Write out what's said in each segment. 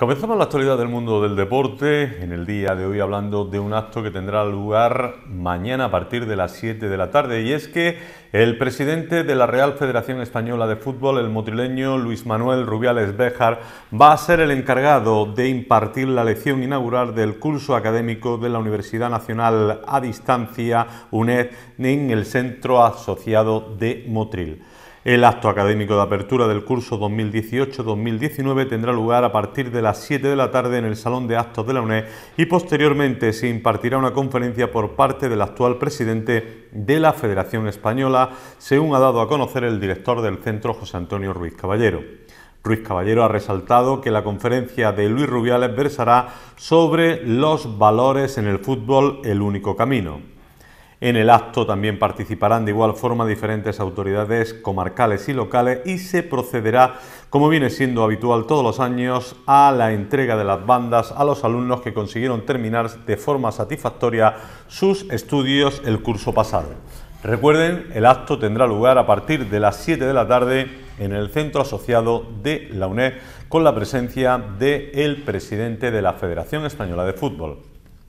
Comenzamos la actualidad del mundo del deporte en el día de hoy hablando de un acto que tendrá lugar mañana a partir de las 7 de la tarde, y es que el presidente de la Real Federación Española de Fútbol, el motrileño Luis Manuel Rubiales Béjar, va a ser el encargado de impartir la lección inaugural del curso académico de la Universidad Nacional a Distancia UNED en el Centro Asociado de Motril. El acto académico de apertura del curso 2018-2019 tendrá lugar a partir de las 7 de la tarde en el Salón de Actos de la UNED y posteriormente se impartirá una conferencia por parte del actual presidente de la Federación Española, según ha dado a conocer el director del centro, José Antonio Ruiz Caballero. Ruiz Caballero ha resaltado que la conferencia de Luis Rubiales versará sobre los valores en el fútbol, el único camino. En el acto también participarán de igual forma diferentes autoridades comarcales y locales y se procederá, como viene siendo habitual todos los años, a la entrega de las bandas a los alumnos que consiguieron terminar de forma satisfactoria sus estudios el curso pasado. Recuerden, el acto tendrá lugar a partir de las 7 de la tarde en el Centro Asociado de la UNED con la presencia del presidente de la Federación Española de Fútbol.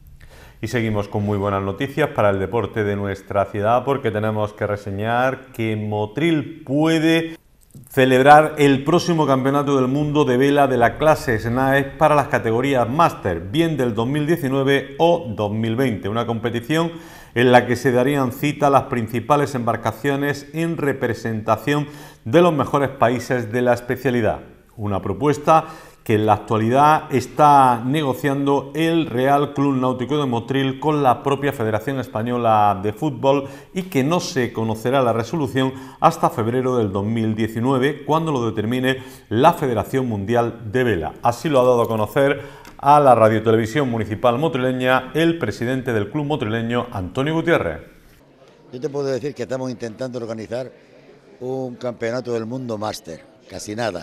Y seguimos con muy buenas noticias para el deporte de nuestra ciudad, porque tenemos que reseñar que Motril puede celebrar el próximo Campeonato del Mundo de Vela de la clase SNAES para las categorías Máster, bien del 2019 o 2020, una competición en la que se darían cita las principales embarcaciones en representación de los mejores países de la especialidad. Una propuesta que en la actualidad está negociando el Real Club Náutico de Motril con la propia Federación Española de Fútbol y que no se conocerá la resolución hasta febrero del 2019, cuando lo determine la Federación Mundial de Vela. Así lo ha dado a conocer a la Radiotelevisión Municipal Motrileña el presidente del club motrileño, Antonio Gutiérrez. Yo te puedo decir que estamos intentando organizar un campeonato del mundo máster, casi nada.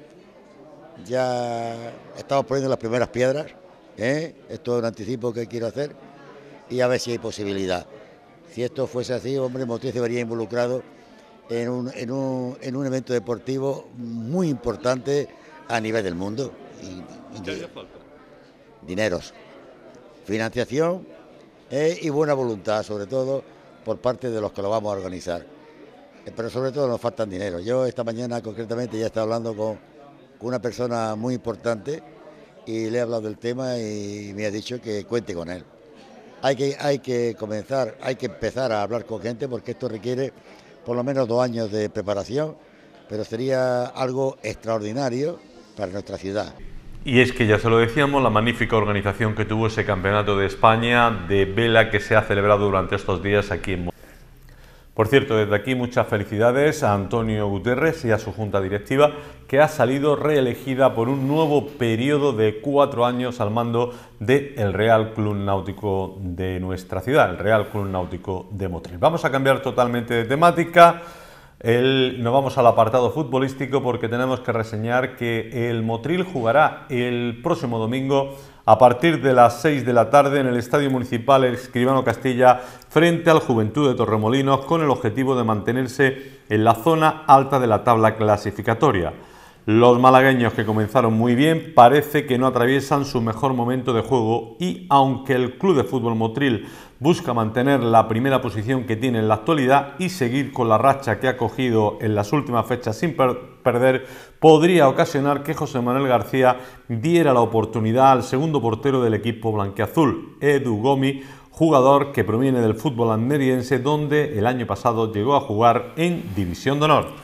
Ya estamos poniendo las primeras piedras, esto es un anticipo que quiero hacer y a ver si hay posibilidad. Si esto fuese así, hombre, Motril se vería involucrado en un evento deportivo muy importante a nivel del mundo. ¿Qué haría falta? Dineros, financiación y buena voluntad, sobre todo por parte de los que lo vamos a organizar. Pero sobre todo nos faltan dinero. Yo esta mañana concretamente ya estaba hablando con una persona muy importante y le he hablado del tema y me ha dicho que cuente con él. Hay que empezar a hablar con gente, porque esto requiere por lo menos 2 años de preparación, pero sería algo extraordinario para nuestra ciudad. Y es que ya se lo decíamos, la magnífica organización que tuvo ese Campeonato de España de vela que se ha celebrado durante estos días aquí en Motril. Por cierto, desde aquí muchas felicidades a Antonio Gutiérrez y a su junta directiva, que ha salido reelegida por un nuevo periodo de 4 años al mando del Real Club Náutico de nuestra ciudad, el Real Club Náutico de Motril. Vamos a cambiar totalmente de temática. Nos vamos al apartado futbolístico, porque tenemos que reseñar que el Motril jugará el próximo domingo a partir de las 6 de la tarde en el Estadio Municipal Escribano Castilla frente al Juventud de Torremolinos, con el objetivo de mantenerse en la zona alta de la tabla clasificatoria. Los malagueños, que comenzaron muy bien, parece que no atraviesan su mejor momento de juego, y aunque el Club de Fútbol Motril busca mantener la primera posición que tiene en la actualidad y seguir con la racha que ha cogido en las últimas fechas sin perder, podría ocasionar que José Manuel García diera la oportunidad al segundo portero del equipo blanquiazul, Edu Gomi, jugador que proviene del fútbol almeriense, donde el año pasado llegó a jugar en División de Honor.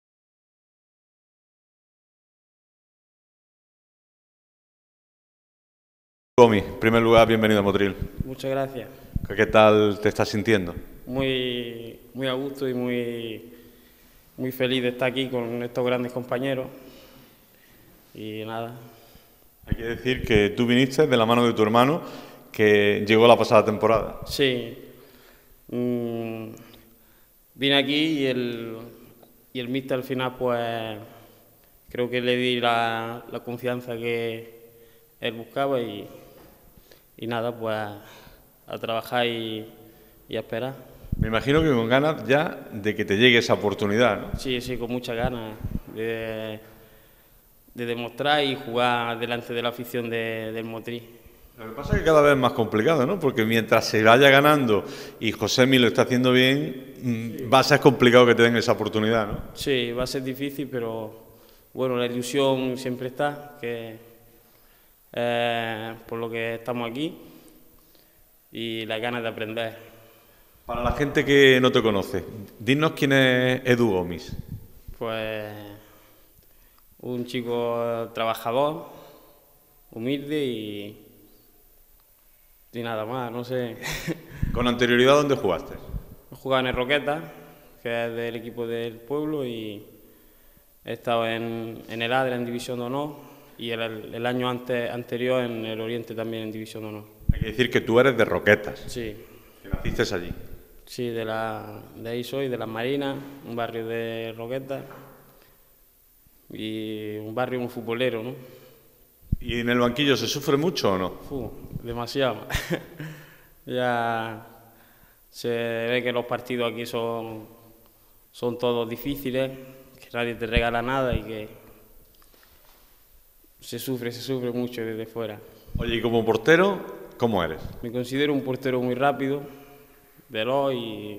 Gomi, en primer lugar, bienvenido a Motril. Muchas gracias. ¿Qué tal te estás sintiendo? Muy a gusto y muy feliz de estar aquí con estos grandes compañeros. Y nada. Hay que decir que tú viniste de la mano de tu hermano, que llegó la pasada temporada. Sí. Vine aquí y el míster al final, pues creo que le di la confianza que él buscaba y nada, pues a trabajar y a esperar. Me imagino que con ganas ya de que te llegue esa oportunidad, ¿no? Sí, con muchas ganas demostrar y jugar delante de la afición del Motril. Lo que pasa es que cada vez es más complicado, ¿no? Porque mientras se vaya ganando y Josemi lo está haciendo bien, va a ser complicado que te den esa oportunidad, ¿no? Sí, va a ser difícil, pero bueno, la ilusión siempre está, que por lo que estamos aquí y las ganas de aprender. Para la gente que no te conoce, dinos quién es Edu Gomis. Pues un chico trabajador, humilde y nada más, no sé. ¿Con anterioridad dónde jugaste? He jugado en el Roqueta, que es del equipo del pueblo, y he estado en el Adra en División de Honor y el año anterior en el Oriente también en División de Honor. Hay que decir que tú eres de Roquetas. Sí. Que naciste allí. Sí, de ahí soy, de Las Marinas, un barrio de Roqueta y un barrio muy futbolero, ¿no? ¿Y en el banquillo se sufre mucho o no? Demasiado. Ya se ve que los partidos aquí son todos difíciles, que nadie te regala nada y que se sufre mucho desde fuera. Oye, y como portero, ¿cómo eres? Me considero un portero muy rápido, veloz y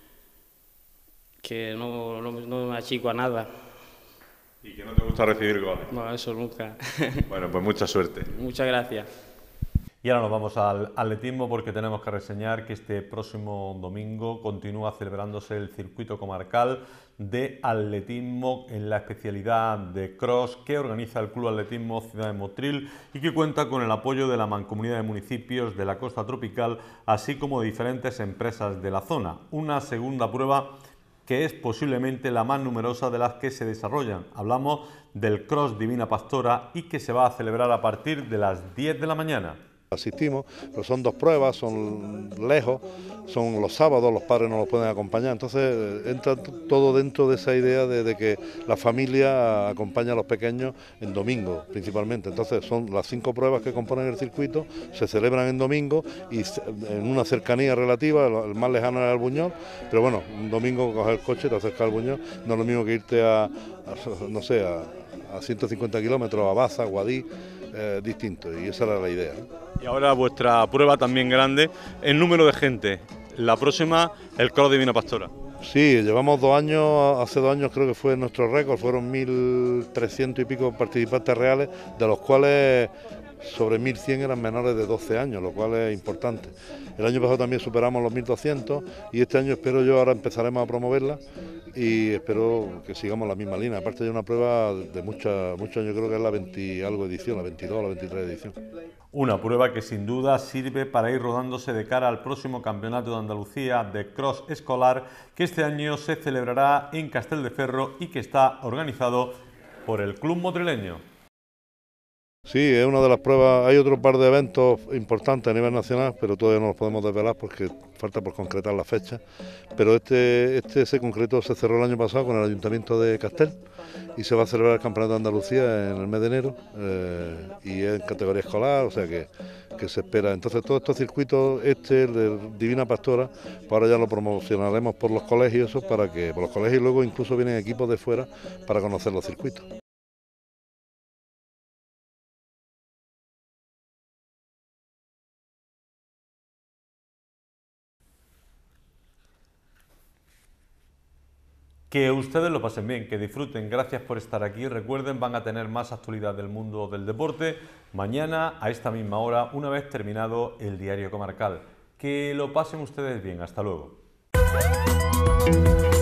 que no me achico a nada. ¿Y que no te gusta recibir goles? No, eso nunca. Bueno, pues mucha suerte. Muchas gracias. Y ahora nos vamos al atletismo porque tenemos que reseñar que este próximo domingo continúa celebrándose el circuito comarcal de atletismo en la especialidad de cross que organiza el Club Atletismo Ciudad de Motril y que cuenta con el apoyo de la Mancomunidad de Municipios de la Costa Tropical, así como de diferentes empresas de la zona. Una segunda prueba que es posiblemente la más numerosa de las que se desarrollan. Hablamos del Cross Divina Pastora y que se va a celebrar a partir de las 10 de la mañana. Asistimos, pero son 2 pruebas, son lejos, son los sábados, los padres no los pueden acompañar, entonces entra todo dentro de esa idea de que la familia acompaña a los pequeños en domingo principalmente, entonces son las 5 pruebas que componen el circuito, se celebran en domingo y en una cercanía relativa, el más lejano es Albuñol, pero bueno, un domingo coger el coche, te acercas al Albuñol, no es lo mismo que irte a 150 kilómetros, a Baza, Guadí, distinto, y esa era la idea, ¿no? Y ahora vuestra prueba también grande, el número de gente. La próxima, el Cross Divina Pastora. Sí, llevamos 2 años, hace 2 años creo que fue nuestro récord, fueron 1.300 y pico participantes reales, de los cuales sobre 1.100 eran menores de 12 años, lo cual es importante. El año pasado también superamos los 1.200 y este año espero yo, ahora empezaremos a promoverla y espero que sigamos la misma línea. Aparte de una prueba de muchos años, creo que es la 20 algo edición, la 22 o la 23 edición. Una prueba que sin duda sirve para ir rodándose de cara al próximo Campeonato de Andalucía de Cross Escolar que este año se celebrará en Castelldefels y que está organizado por el Club Motrileño. Sí, es una de las pruebas, hay otro par de eventos importantes a nivel nacional, pero todavía no los podemos desvelar porque falta por concretar la fecha, pero este se concretó, se cerró el año pasado con el Ayuntamiento de Castel y se va a celebrar el Campeonato de Andalucía en el mes de enero y es en categoría escolar, o sea que se espera. Entonces todos estos circuitos, el de Divina Pastora, pues ahora ya lo promocionaremos por los colegios, por los colegios y luego incluso vienen equipos de fuera para conocer los circuitos. Que ustedes lo pasen bien, que disfruten. Gracias por estar aquí. Recuerden, van a tener más actualidad del mundo del deporte mañana a esta misma hora, una vez terminado el diario comarcal. Que lo pasen ustedes bien. Hasta luego.